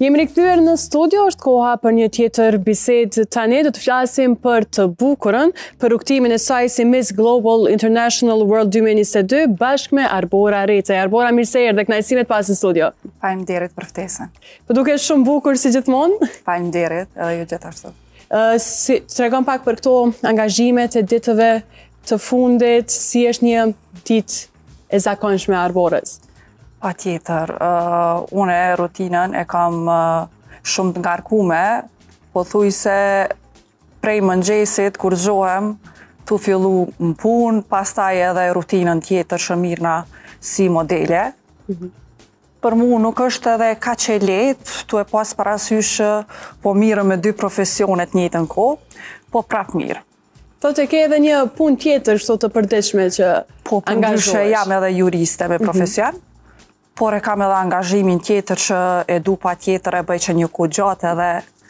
Jemi rikthyer në studio, është koha për një tjetër bisedë tani. Do të flasim për të bukurën, për rrugtimin e saj si Miss Global International World 2022 bashkë me Arbora Recaj. Arbora, mirë se erdhe, kënaqësi pas në studio. Faleminderit për ftesën. Po dukesh shumë bukur si gjithmonë. Faleminderit, edhe ju gjithashtu. Tregon pak për këto angazhimet e ditëve të fundit, si është një ditë e zakonshme e Arborës? Patjetër, unë rutinën e kam shumë të ngarkume, po thuj se prej mëngjesit kur zgjohem, tu fillu në punë, pastaj edhe rutinën tjetër shëmirna si modele. Për mu nuk është edhe kaq e lehtë, tu e pas parasysh po mirë me dy profesionet në njëjtën kohë, po prap mirë. Thotë ke edhe një punë tjetër kështu të përditshme që angazhohesh. Jam edhe juriste me profesion, por e kam edhe angazhimin tjetër që e du pa tjetër e bëj që një kohë gjatë edhe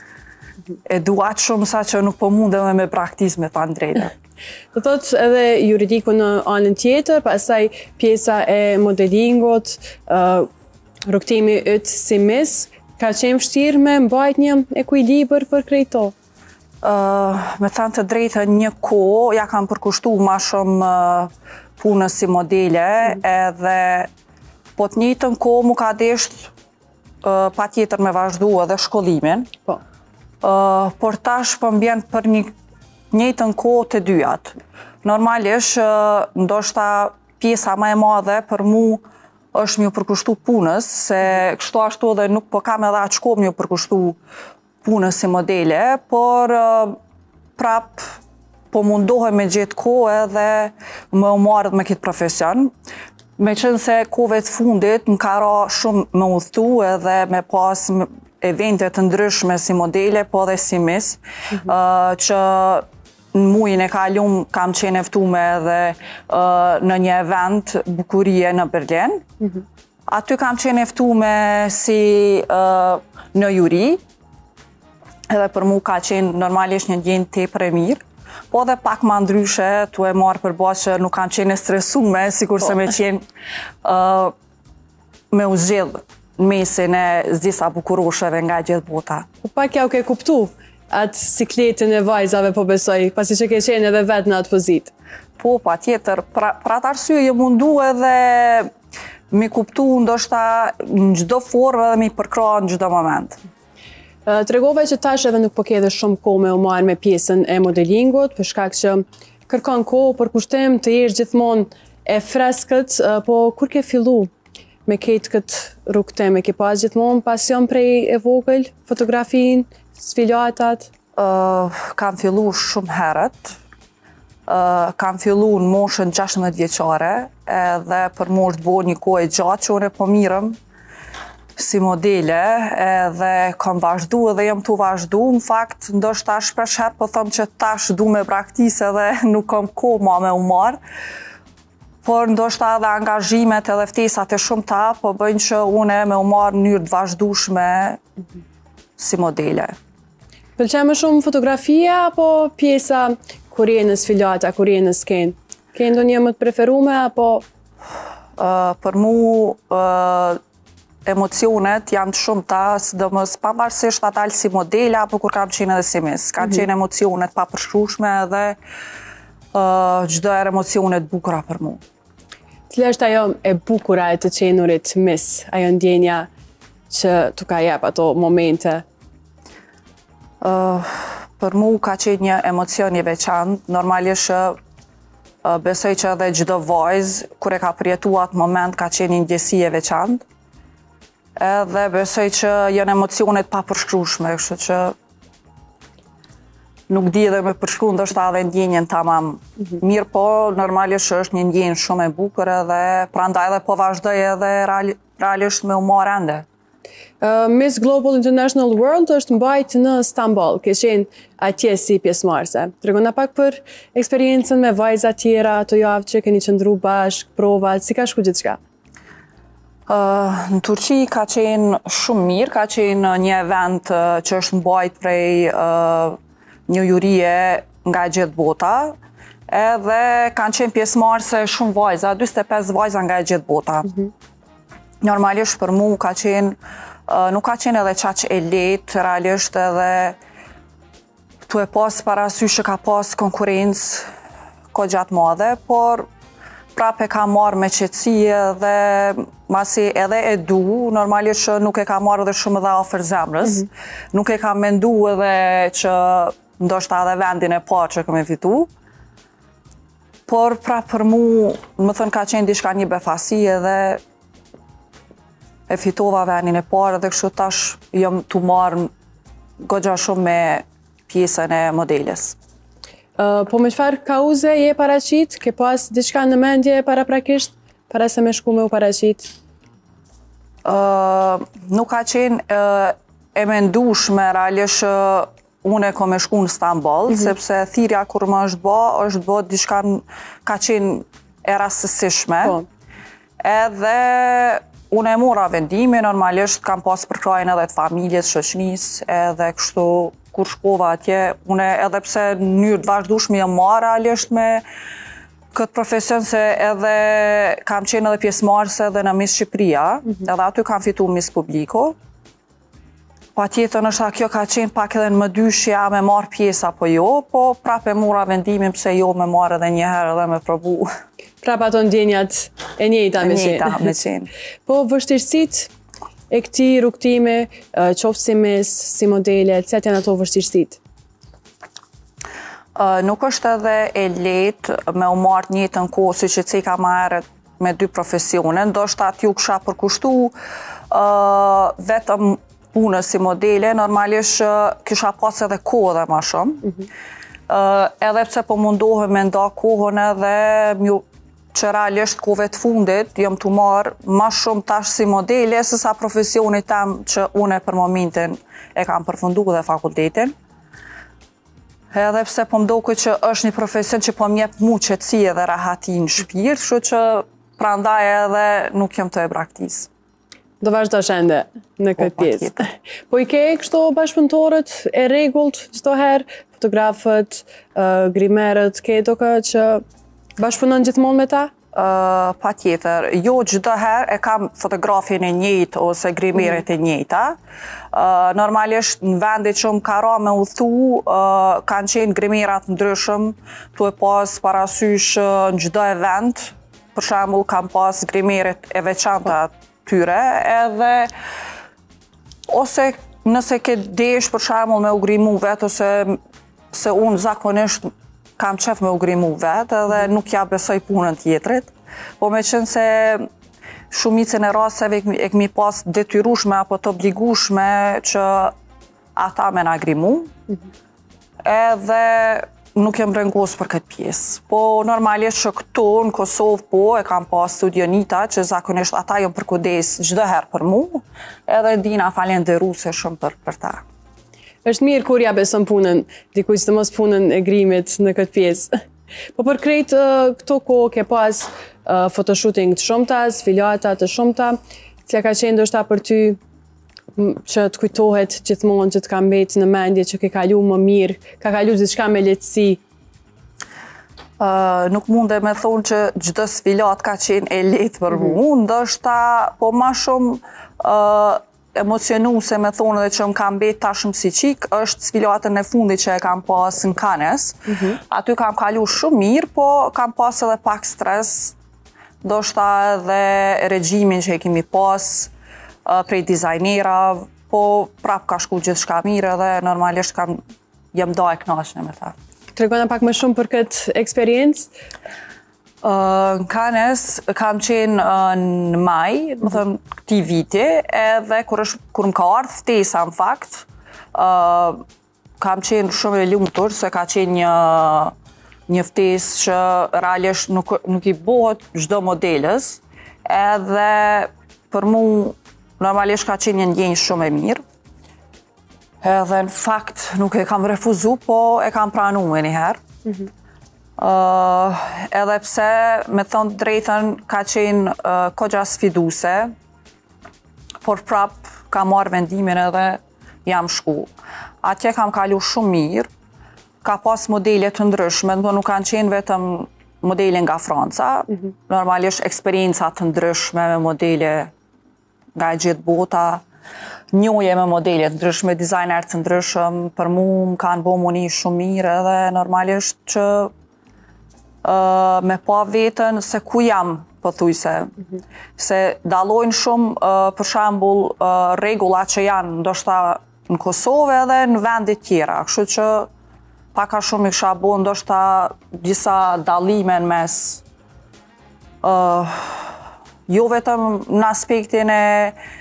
e du atë shumë sa që nuk po mund edhe me praktis me ta drejtë. Do thotë edhe juridiku në anën tjetër, pastaj pjesa e modelingut, rrugtimi yt si Miss, ka qenë vështirë me mbajt një ekuilibër për krejto? Me thënë të drejtën një kohë, ja kam përkushtu ma shumë punës si modele, edhe po të njëjtën kohë mu ka desht pa tjetër me vazhdu edhe shkollimin. Po. Por tash po mbjen për një njëjtën kohë të dyjat. Normalisht, ndoshta pjesa më e madhe për mu është mjë përkushtu punës, se kështu ashtu edhe nuk po kam edhe atë shkollë mjë përkushtu punës si modele, por prap po mundohem me gjetë kohë edhe me u marrë me këtë profesion. Me qenë se kohëve të fundit më ka ra shumë me udhëtu edhe me pas eventet të ndryshme si modele, po edhe si Miss, që në mujin e kalum kam qenë eftume edhe në një event bukurie në Berlin. Aty kam qenë eftume si në juri, edhe për mu ka qenë normalisht një gjendje tepër e mirë. Po dhe pak ma ndryshe, tu e marrë për bashkë që nuk kam qenë stresume, sikur se me qenë me u zgjedhë në mesin e disa bukurosheve nga gjithë bota. Po pak ja u ke kuptu atë sikletin e vajzave, po besoj, pasi që ke qenë edhe vetë në atë pozitë. Po, pa tjetër, pra atë arsye jë mundu edhe mi kuptu ndoshta në gjdo formë edhe mi përkra në gjdo moment. Tregove që tash edhe nuk po ke edhe shumë kohë me u marrë me pjesën e modelingut, për shkak që kërkon kohë për kushtim të jesh gjithmonë e freskët, po kur ke fillu me ketë këtë rrugtim, e ke pas gjithmonë pasion prej e vogël, fotografin, sfilatat? Kam fillu shumë herët, kam fillu në moshën 16 vjeçare, edhe për moshë të bo një kohë e gjatë që unë po mirëm si modele, edhe kam vazhdu edhe jem tu vazhdu. Në fakt, ndoshta shpesh herë po thëmë që tash du me praktisë edhe nuk kam kohë ma me u marrë. Por ndoshta edhe angazhimet edhe ftesat e shumta po bëjnë që une me u marrë në mënyrë të vazhdueshme si modele. Pëlqen më shumë fotografia apo pjesa kur je në sfilata, kur je në skenë? Ke ndonjë më të preferume apo? Për mu emocionet janë të shumta, sidomos pavarësisht atë si modele apo kur kam qenë edhe si Miss. Kam qenë emocionet pa përshkrueshme edhe çdo herë emocionet bukura për mu. Cila është ajo e bukura e të qenurit Miss? Ajo ndjenja që tu ka jep ato momente? Për mu ka qenë një emocion i veçantë. Normalisht besoj që edhe çdo vajzë kur e ka përjetu atë moment ka qenë një ndjesi e veçantë. Edhe besoj që janë emocionet pa përshkrueshme, kështu që nuk di edhe me përshkru ndoshta edhe ndjenjen tamam mirë, po normalisht është një ndjenjë shumë e bukur edhe prandaj edhe po vazhdoj edhe realisht me u marrë ende. Miss Global International World është mbajt në Stamboll, ke qenë atje si pjesëmarrëse. Tregona pak për eksperiencën me vajza tjera, ato javë që keni qëndru bashkë, provat, si ka shku gjithçka? Në Turqi ka qenë shumë mirë, ka qenë një event që është mbajt prej një jurie nga gjithë bota, edhe kanë qenë pjesëmarrëse shumë vajza, 45 vajza nga gjithë bota. Normalisht për mu ka qenë Nuk ka qenë edhe qaq e lehtë, realisht edhe tu e pas parasysh që ka pas konkurrencë ko gjatë madhe, por prap e ka marrë me qetësi dhe masi edhe e du, normalisht që nuk e ka marrë edhe shumë edhe afër zemrës, nuk e ka mendu edhe që ndoshta edhe vendin e parë që kemi fitu, por prap për mu, më thënë ka qenë diçka një befasi edhe e fitova vendin e parë dhe kështu tash jam tu marrë goxha shumë me pjesën e modeles. Po me çfarë kauze je paraqit? Ke pas diçka në mendje paraprakisht, para se me shku me u paraqit? Nuk ka qenë e mendueshme realisht unë kom e shku në Stamboll, sepse thirrja kur më është bë diçka ka qenë e rastësishme. Edhe unë e mora vendimin, normalisht kam pas përkrajën edhe të familjes, shoqënisë, edhe kështu kur shkova atje, unë edhe pse në mënyrë të vazhdueshme jam marrë realisht me këtë profesion se edhe kam qenë edhe pjesëmarrëse edhe në Miss Shqipëria, edhe aty kam fitu Miss Publiko. Patjetër nështë kjo ka qenë pak edhe në më dyshja me marrë pjesë apo jo, po prap e mora vendimin pse jo me marrë edhe njëherë edhe me provu. Prap ato ndjenjat e njëjta me qenë. Me qenë. Po vështirësitë e këtij rrugtimi, qoftë si Miss, si modele, cilat janë ato vështirësitë? Nuk është edhe e lehtë me u marrë njëjtën kohë siç e ceka më herët me dy profesione, ndoshta t'ju kisha përkushtu vetëm punës si modele, normalisht kisha pas edhe kohë dhe ma shumë. Edhe pse po mundohem me nda kohën edhe që realisht kohëve të fundit jam t'u marrë ma shumë tash si modele se sa profesionit tem që une për momentin e kam përfundu dhe fakultetin. Edhe pse po mdoku që është një profesion që po m'jep mu qetësi edhe rahati në shpirt, kështu që prandaj edhe nuk jam të e braktis. Do vazhdosh ende në këtë pjesë. Po i ke kështu bashkëpunëtorët e rregullt çdo herë, fotografët, grimerët, ke doka që bashkëpunon gjithmonë me ta? Patjetër, jo çdo herë e kam fotografin e njëjtë ose grimeret e njëjta. Normalisht në vendit që më ka ra me udhëtu, kanë qenë grimerat ndryshëm, tu e pas parasysh në çdo event, për shembull kam pas grimeret e veçanta tyre, edhe ose nëse ke desh për shembull me u grimu vetë, ose se unë zakonisht kam qef me u grimu vetë edhe nuk ja besoj punën tjetrit, po me qenë se shumicën e rasteve e kemi pas detyrushme apo të obligushme që ata me na grimu, edhe nuk jem brengos për këtë pjesë. Po normalisht që këtu në Kosovë po e kam pas studionita që zakonisht ata jom përkudes çdo herë për mu, edhe dina falenderuse shumë për ta. Është mirë kur ja beson punën, dikuj që të mos punën e grimit në këtë pjesë. Po për krejt këto kohë ke pas photoshooting të shumta, sfilata të shumta, që ka qenë ndoshta për ty që të kujtohet gjithmonë, që të ka mbet në mendje, që ke kalu më mirë, ka kalu diçka me lehtësi? Nuk munde me thonë që çdo sfilat ka qenë e lehtë për mu, ndoshta po ma shumë emocionuse me thonë dhe që më kam mbet tashmë si qik, është sfilatën e fundit që e kam pas në Cannes. Aty kam kalu shumë mirë, po kam pas edhe pak stres, ndoshta edhe regjimin që e kemi pas, prej dizajnera, po prap ka shku gjithçka mirë edhe normalisht jam da e kënaqshme me ta. Tregona pak më shumë për këtë eksperiencë? Në Cannes kam qenë në maj, më thëmë këtij viti, edhe kur më ka ardhur ftesa në fakt, kam qenë shumë e lumtur se ka qenë një ftesë që realisht nuk i bëhet çdo modelës, edhe për mu normalisht ka qenë një ndjenjë shumë e mirë. Edhe në fakt nuk e kam refuzu, po e kam pranuar njëherë. Edhe pse, me thonë drejtën, ka qenë kogja sfiduse, por prap kam marrë vendimin edhe jam shku. Atje kam kalu shumë mirë, ka pas modele të ndryshme, do nuk kanë qenë vetëm modele nga Franca, normalisht eksperienca të ndryshme me modele nga gjithë bota, njohje me modele të ndryshme, dizajner të ndryshëm, për mu më kanë bo muni shumë mirë edhe normalisht që me pa vetën se ku jam, pothuajse. Se dallojnë shumë, për shembull, rregulla që janë ndoshta në Kosovë edhe në vende tjera, kështu që pak a shumë i kisha bo ndoshta disa dallime në mes, jo vetëm në aspektin e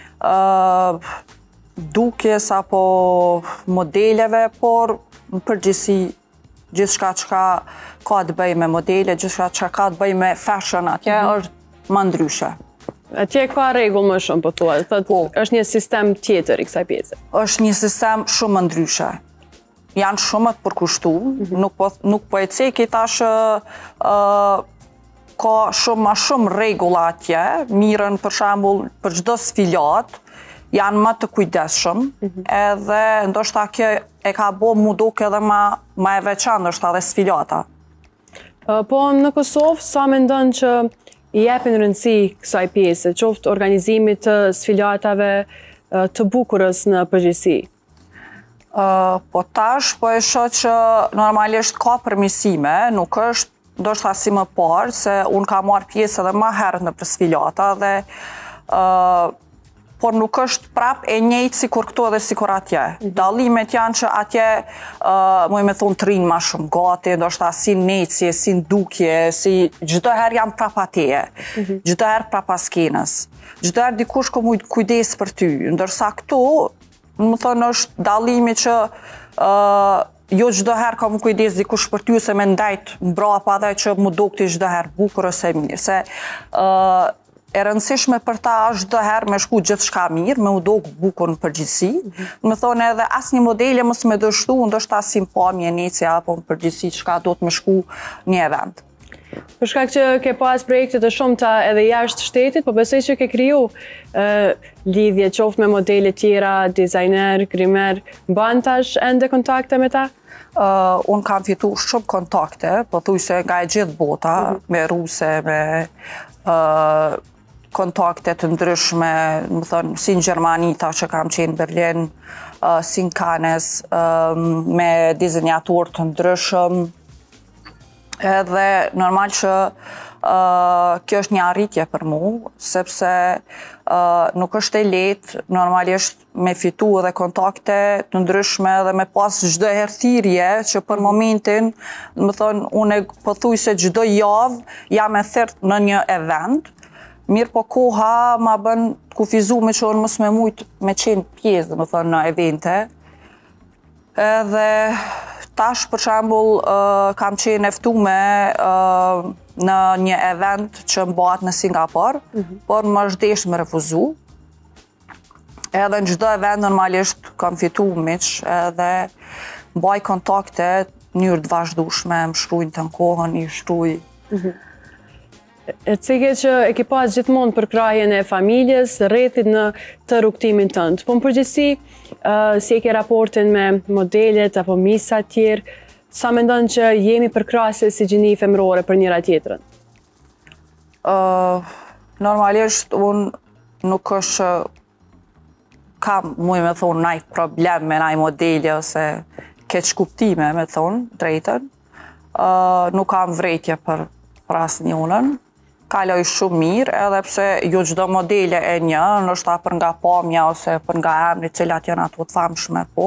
dukjes apo modeleve, por në përgjithësi gjithçka që ka të bëjë me modele, gjithçka që ka të bëjë me fashion atje, është më ndryshe. Atje ka rregull më shumë, po thua, është një sistem tjetër i kësaj pjese. Është një sistem shumë më ndryshe. Janë shumë të përkushtu, nuk po e ceki tash ka shumë ma shumë rregulla atje, mirën për shembull për çdo sfilat, janë më të kujdesshëm, edhe ndoshta kjo e ka bo mu duke edhe ma e veçantë ndoshta edhe sfilata. Po në Kosovë, sa mendon që i jepin rëndësi kësaj pjese, qoftë organizimit të sfilatave të bukurës në përgjithësi? Po tash, po e shoh që normalisht ka përmirësime, nuk është ndoshta si më parë, se unë ka marrë pjesë edhe më herët në për sfilata dhe por nuk është prap e njëjtë sikur këtu edhe sikur atje. Dallimet janë që atje, muj me thonë, të rinë ma shumë gati, ndoshta si necje, si ndukje, si çdo herë janë prap atje, çdo herë prap skenës. Çdo herë dikush ka mujt kujdes për ty, ndërsa këtu, më thonë, është dallimi që jo çdo herë ka më kujdes dikush për ty se me ndajt mbrapa dhe që mu dukti çdo herë bukur ose mirë. Se e rëndësishme për ta është çdo herë me shku gjithçka mirë, me u dok bukur në përgjithësi. Më thonë edhe asnjë modele mos me dështu, ndoshta si pamje nice apo në përgjithësi çka do të më shku një event. Për shkak që ke pas projekte të shumta edhe jashtë shtetit, po besoj që ke kriju lidhje qoftë me modele tjera, dizajner, grimer, mban tash ende kontakte me ta? Unë kam fitu shumë kontakte, pothuajse nga e gjithë bota, me ruse, me kontakte të ndryshme, më thonë, si në Gjermani, ta që kam qenë Berlin, si në Cannes, me dizenjator të ndryshëm, edhe normal që kjo është një arritje për mu, sepse nuk është e lehtë normalisht me fitu edhe kontakte të ndryshme dhe me pas çdo herë thirrje që për momentin, më thonë, unë pothuajse çdo javë jam e thirrur në një event, mirë po koha ma bën kufizume që unë mos me mujt me qenë pjesë, më thonë, në evente. Edhe tash, për shembull, kam qenë e ftuar në një event që mbahet në Singapur, por më është desh me refuzu. Edhe në çdo event normalisht kam fitu miq, edhe mbaj kontakte në mënyrë të vazhdueshme, më shkruajnë të në kohën, i shkruaj. E cike që e ke pas gjithmonë për krahjen e familjes, rrethit në të rrugtimin tënd. Po në përgjithësi, si e ke raportin me modelet apo misa tjerë, sa mendon që jemi përkrahëse si gjini femërore për njëra tjetrën? Normalisht, unë nuk është kam, muj me thonë, naj problem me naj modele ose keq kuptime, me thonë, drejtën. Nuk kam vrejtje për asnjënën. Kaloj shumë mirë, edhe pse jo çdo modele e një, ndoshta për nga pamja ose për nga emri, cilat janë ato të famshme, po.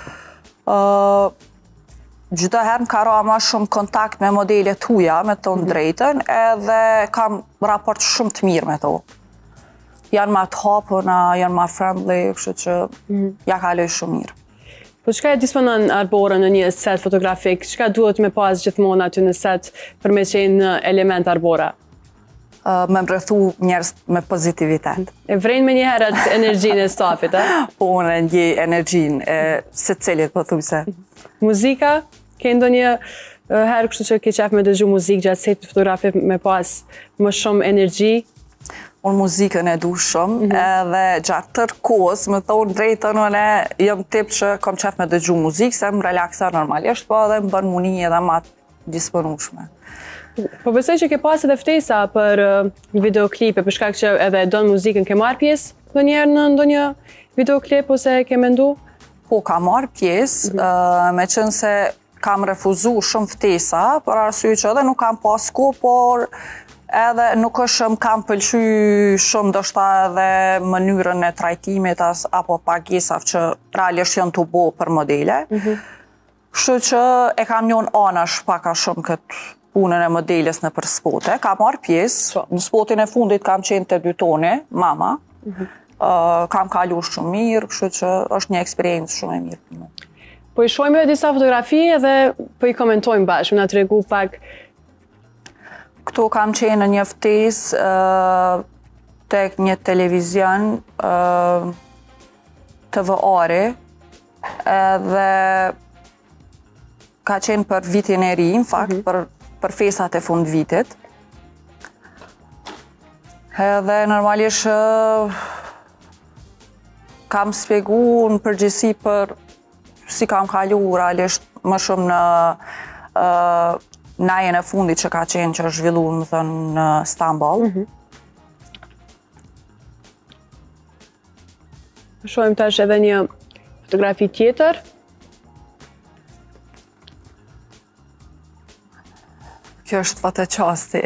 Çdo herë më ka ra ma shumë kontakt me modele tuja, me tonë drejtën, edhe kam raport shumë të mirë me to. Janë ma të hapuna, janë ma friendly, kështu që ja kaloj shumë mirë. Po çka e disponon Arbora në një set fotografik? Çka duhet me pas gjithmonë aty në set për me qenë element Arbora? Me mrëthu njerëz me pozitivitet. E vrejnë me njëherë atë energjinë e stafit, a? Po, unë e ndjej energjinë e secilit, pothuajse. Muzika? Ke ndonjë herë kështu që ke qef me dëgju muzikë gjatë setit fotografik me pas më shumë energji? Unë muzikën e du shumë, edhe gjatë tërë kohës, me thonë drejtën, unë jam tip që kam qef me dëgju muzikë, se më relaksar normalisht, po edhe më bën muni edhe ma disponueshme. Po besoj që ke pas edhe ftesa për videoklipe, për shkak që edhe don muzikën, ke marrë pjesë? ndonjëherë në ndonjë videoklip ose ke mendu? Po, kam marrë pjesë, me qenë se kam refuzu shumë ftesa, për arsye që edhe nuk kam pas kohë, por edhe nuk është më kam pëlqy shumë ndoshta edhe mënyrën e trajtimit apo pagesave që realisht janë të bo për modele. Kështu që e kam njohën anash paka shumë këtë punën e modeles në për spote. Kam marrë pjesë, në spotin e fundit kam qenë të 2 tone, mama. Kam kalu shumë mirë, kështu që është një eksperiencë shumë e mirë për mua. Po i shojmë disa fotografi edhe po i komentojmë bashkë, më na tregu pak. Këtu kam qenë në një ftesë tek një televizion TV-ari, edhe ka qenë për vitin e ri, në fakt, për festat e fund vitit. Edhe normalisht kam spjegu në përgjithësi për si kam kalu realisht më shumë në najen e fundit që ka qenë që është zhvillu më thënë në Stamboll. Shohim tash edhe një fotografi tjetër. Kjo është foto qasti.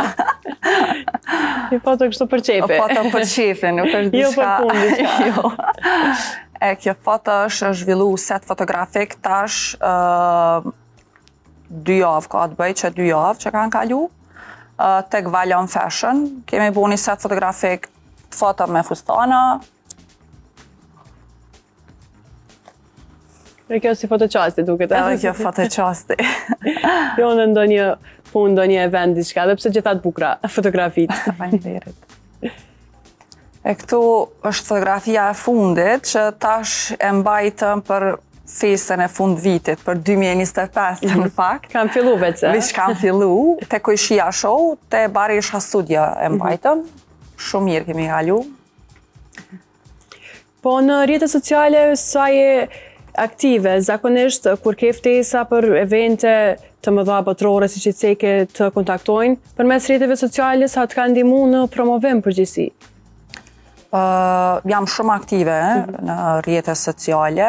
Një foto kështu për qefi. Foto për qefi, nuk është diçka. Jo për punë diçka. Jo. Kjo foto është zhvillu set fotografik tash 2 javë ka të bëj që 2 javë që kanë kalu. Tek Valon Fashion. Kemi bu një set fotografik foto me fustana. Dhe kjo si foto qasti duket. Edhe kjo foto qasti. Jo në ndonjë punë, ndonjë event, diçka, dhe pse gjithat bukra fotografit. Faleminderit. E këtu është fotografia e fundit që tash e mbajtëm për festën e fund vitit, për 2025 në fakt. Kam fillu vetë. Vish kam fillu, te Kojshia Show, te Barisha Studio e mbajtëm. Shumë mirë kemi kalu. Po në rrjetet sociale sa je aktive, zakonisht kur ke ftesa për evente të mëdha botërore siç i ceke të kontaktojnë, përmes rrjeteve sociale sa të kanë ndihmu në promovim përgjithësi? Jam shumë aktive në rrjetet sociale.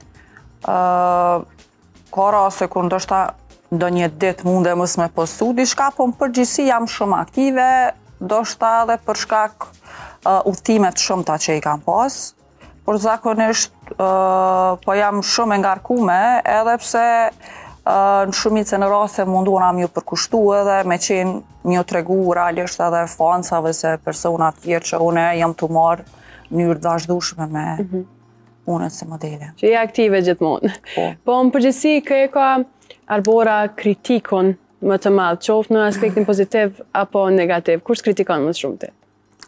Ka raste kur ndoshta ndonjë ditë mundem mos me postu diçka, po në përgjithësi jam shumë aktive, ndoshta edhe për shkak udhëtimet shumëta që i kam pas. Por zakonisht po jam shumë e ngarkume, edhe pse në shumicën e raste munduam ju përkushtu edhe me qenë një tregu realisht edhe fansave se persona tjerë që une jam të marrë mënyrë të vazhdueshme me punën si modele. Që je aktive gjithmonë. Po në përgjithësi kë ka Arbora kritikon më të madh, qoftë në aspektin pozitiv apo negativ? Kush kritikon më shumë ti?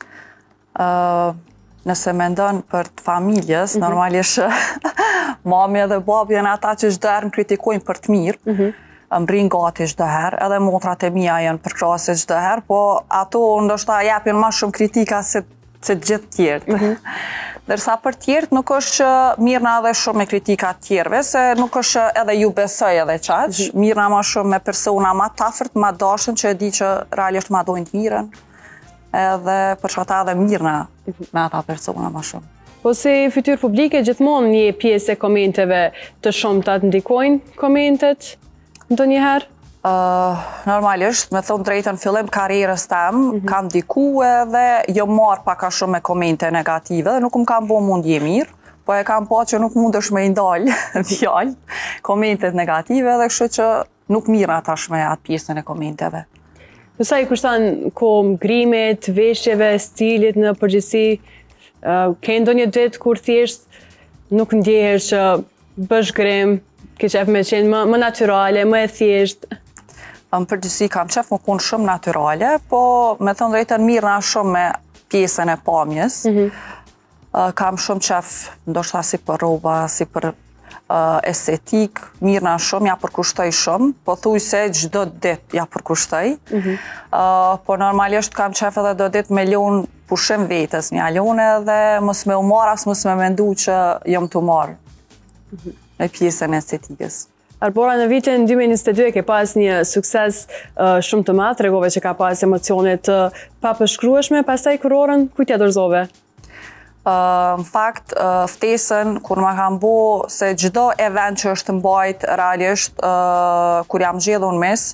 Nëse mendon për të familjes, normalisht mami edhe babi janë ata që çdo herë më kritikojnë për të mirë. Më rrin gati çdo herë, edhe motrat e mia janë përkrahase çdo herë, po ato ndoshta japin më shumë kritika se të gjithë tjerët. Ndërsa për tjerët nuk është që mirëna edhe shumë me kritika të tjerëve, se nuk është që edhe ju besoj edhe qaq, mirëna më shumë me persona më të afërt, më dashën që e di që realisht më dojnë të mirën. Edhe për shkata edhe mirëna me ata persona më shumë. Po si fytyrë publike gjithmonë një pjesë e komenteve të shumta të ndikojnë komentet ndonjëherë? Normalisht, me thonë drejtën fillim karrierës tem, kam ndiku edhe jo marrë paka shumë me komente negative dhe nuk më kam bo mundje mirë, po e kam pa që nuk mundesh me i ndalë fjalë, komentet negative dhe kështu që nuk mirë atash me atë pjesën e komenteve. Sa i kushton kohë ngrimit, veshjeve, stilit në përgjithësi, ke ndonjë ditë kur thjesht nuk ndjehesh që bësh grim, ke qef me qenë më natyrale, më e thjesht? Në përgjithësi kam qef më punë shumë natyrale, po me thënë drejtën mirëna shumë me pjesën e pamjes. Kam shumë qef ndoshta si për rroba, si për estetik, mirëna shumë, ja përkushtoj shumë, po thuj se çdo ditë ja përkushtoj. Po normalisht kam qef edhe do ditë me lon pushim vetës, një alone dhe mos me u marr as mos me mendu që jam të marr me pjesën e estetikës. Arbora, në vitin 2022 ke pas një sukses shumë të madh, tregove që ka pas emocione të papërshkrueshme, pastaj kurorën kujt ja dorëzove? Në fakt, ftesën, kur ma kam bo, se çdo event që është mbajt realisht, kur jam zgjedhur mes,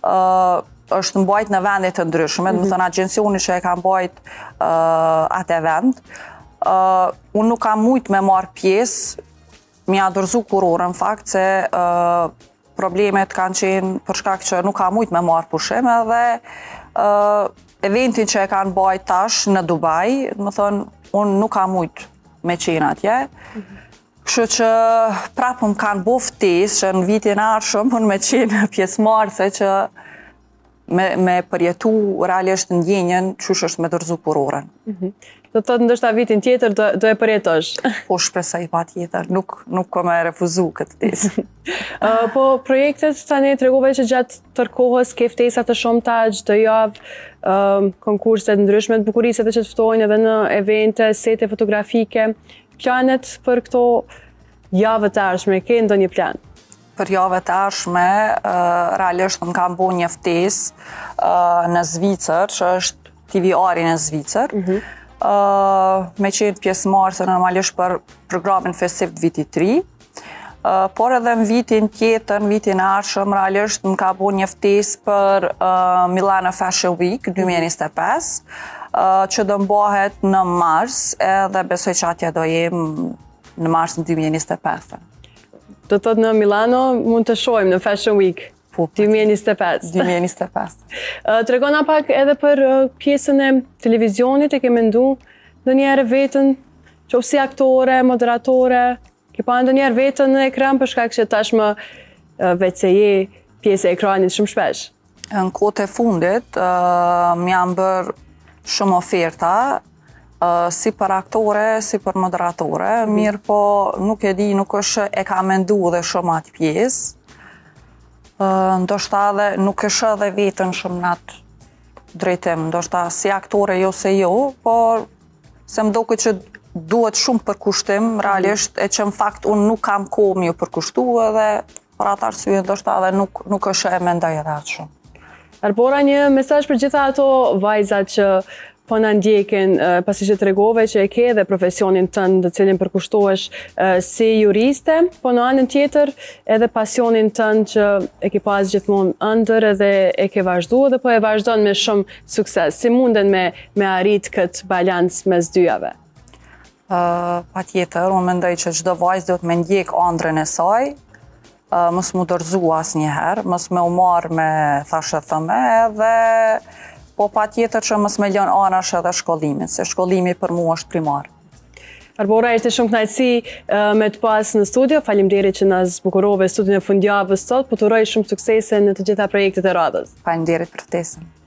është mbajt në vendet të ndryshme, do të thënë agjencioni që e ka mbajt atë event. Unë nuk kam mujt me marrë pjesë, m'ja dorëzu kurorë në fakt, se problemet kanë qenë për shkak që nuk kam mujt me marrë pushim, edhe eventin që e kanë bajt tash në Dubai, më thënë, unë nuk kam mujt me qenë atje. Kështu që prapë më kanë bo ftesë që në vitin ardhshëm unë me qenë pjesëmarrëse që me përjetu realisht ndjenjen qysh është me dorëzu kurorën. Do të thotë ndoshta vitin tjetër do e përjetosh. Po shpresoj patjetër, nuk kam me refuzu këtë ftesë. Po projektet tani tregove që gjatë tërë kohës ke ftesa të shumta çdo javë, konkurse të ndryshme të bukurisë që të ftojnë edhe në evente, sete fotografike. Planet për këto javë të ardhshme, ke ndonjë plan? Për javët e ardhshme, realisht më kam bo një ftesë në Zvicër, që është TV-ari në Zvicër. Me qenë pjesëmarrëse normalisht për programin festiv të vitit 3. Por edhe në vitin tjetër, në vitin e ardhshëm, realisht më ka bo një ftesë për Milano Fashion Week 2025, që do mbahet në mars, edhe besoj që atje do jem në mars në 2025. Do të thotë në Milano mund të shohim në Fashion Week 2025. 2025. Tregona pak edhe për pjesën e televizionit, e ke mendu ndonjëherë vetën, qoftë si aktore, moderatore, ke pa ndonjëherë vetën në ekran për shkak që tashmë veç se je pjesë e ekranit shumë shpesh? Në kohët e fundit, më janë bërë shumë oferta, si për aktore, si për moderatore, mirë po nuk e di, nuk është e ka mendu dhe shumë atë pjesë. Ndoshta edhe nuk është edhe vetën shumë në atë drejtim, ndoshta si aktore jo se jo, por se më duket që duhet shumë përkushtim, realisht, e që në fakt unë nuk kam kohë më përkushtu edhe për atë arsye ndoshta edhe nuk është e mendoj edhe atë shumë. Arbora, një mesazh për gjitha ato vajzat që po na ndjekin, pasi që tregove që e ke dhe profesionin tënd të cilin përkushtohesh si juriste, po në anën tjetër edhe pasionin tënd që e ke pas gjithmonë ëndër edhe e ke vazhduar dhe po e vazhdon me shumë sukses. Si munden me arrit këtë balancë mes dyjave? Patjetër, unë mendoj që çdo vajzë duhet me ndjek ëndrrën e saj, mos mu dorëzu asnjëherë, mos me u marr me thashë thëme, edhe po patjetër që mos me lënë anash edhe shkollimin, se shkollimi për mua është primar. Arbora, ishte shumë kënaqësi me të pas në studio. Faleminderit që na zbukurove studion e fundjavës sot, po të uroj shumë suksese në të gjitha projektet e radhës. Faleminderit për ftesën.